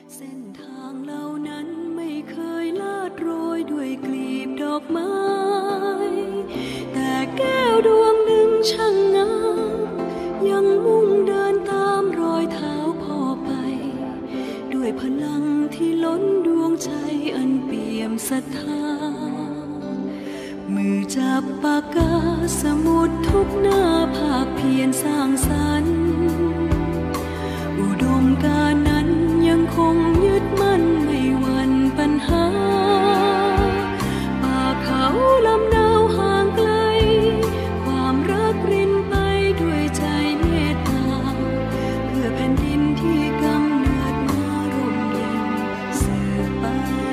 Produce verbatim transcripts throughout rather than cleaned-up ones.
เส้นทางเหล่านั้นไม่เคยลาดโรยด้วยกลีบดอกไม้แต่แก้วดวงหนึ่งช่างงามยังมุ่งเดินตามรอยเท้าพ่อไปด้วยพลังที่ล้นดวงใจอันเปี่ยมศรัทธามือจับปากกาสมุดทุกหน้าภาคเพียรสร้างสรรค์อุดมการณ์นั้นยังคงยึดมั่นไม่หวั่นปัญหาป่าเขาลำเนาห่างไกลความรักรินไปด้วยใจเมตตาเพื่อแผ่นดินที่กำเนิดมาร่มเย็นสืบไป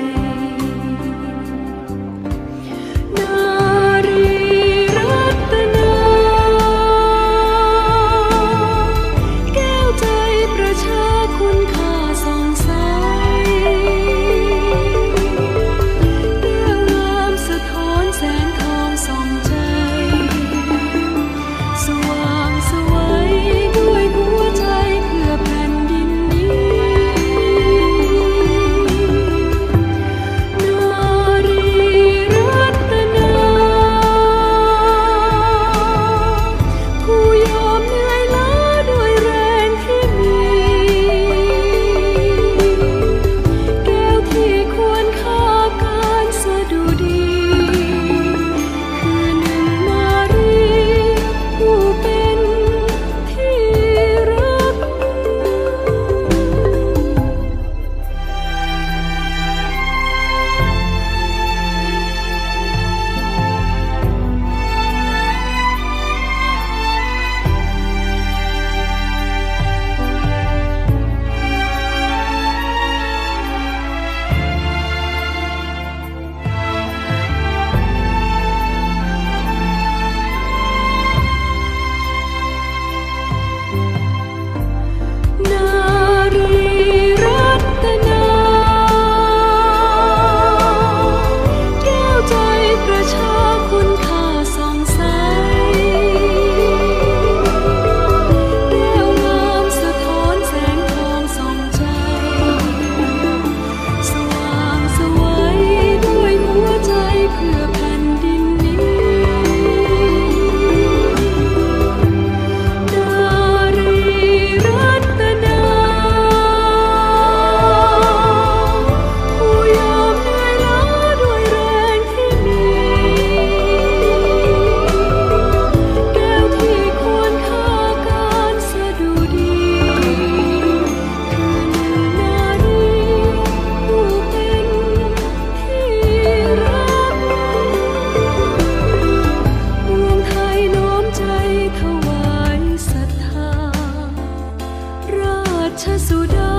นารีรัตนาแก้วใจประชาคุณค่าส่องใสแก้วงามสะท้อนแสงทองส่องใจสว่างไสวด้วยหัวใจเพื่อแผ่นดินนี้นารีรัตนาผู้ยอมเหนื่อยล้าด้วยแรงที่มีแก้วที่ควรค่าการสะดุดีคือหนึ่งนารีผู้เป็นที่รักนารีรัตนาแก้วใจประชาคุณค่าส่องใสแก้วงามสะท้อนแสงทองส่องใจสว่างไสวด้วยหัวใจเพื่อแผ่นดินนี้นารีรัตนาผู้ยอมเหนื่อยล้าด้วยแรงที่มีแก้วที่ควรค่าการสะดุดีคือหนึ่งนารีผู้เป็นที่รักปวงไทยน้อมใจถวายศรัทธาราชสุดา